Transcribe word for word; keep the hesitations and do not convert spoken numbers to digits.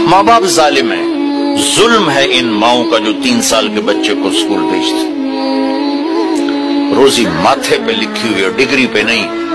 माँ बाप जालिम है, जुल्म है इन माओं का जो तीन साल के बच्चे को स्कूल भेजते। रोजी माथे पे लिखी हुई है, डिग्री पे नहीं।